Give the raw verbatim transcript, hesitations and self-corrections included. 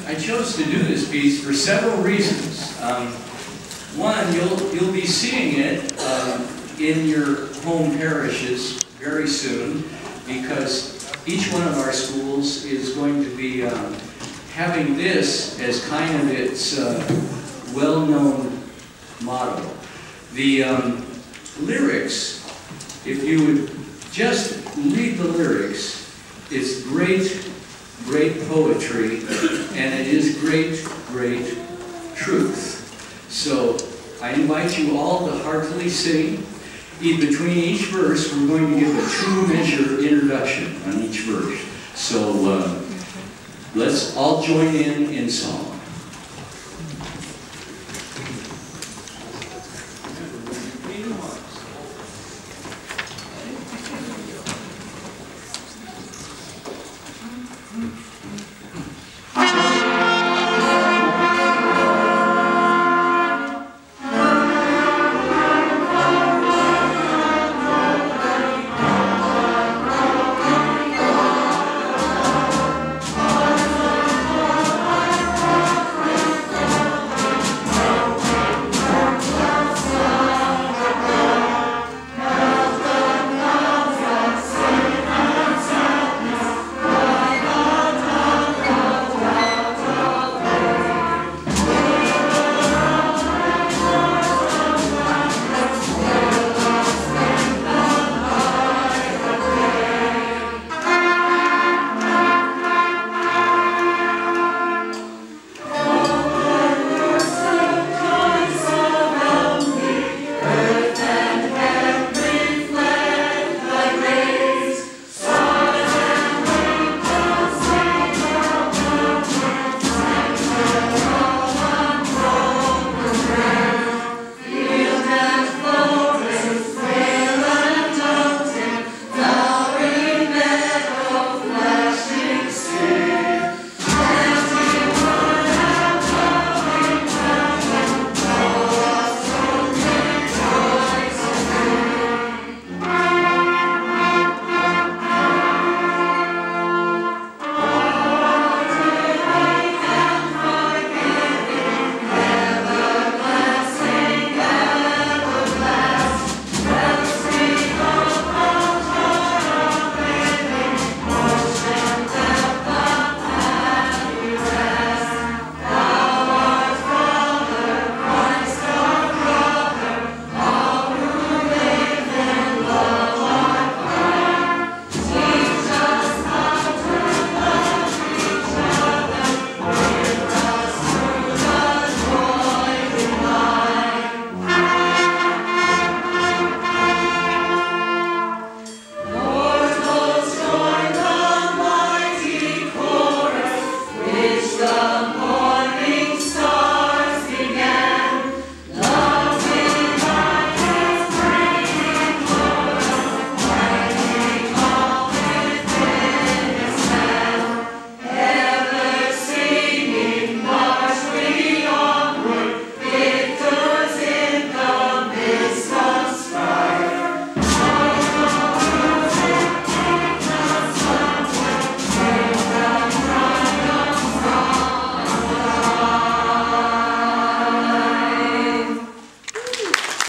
I chose to do this piece for several reasons. Um, one, you'll, you'll be seeing it um, in your home parishes very soon, because each one of our schools is going to be um, having this as kind of its uh, well-known motto. The um, lyrics, if you would just read the lyrics, it's great, great poetry, and it is great, great truth. So I invite you all to heartily sing. In between each verse, we're going to give a true measure introduction on each verse. So uh, let's all join in in song.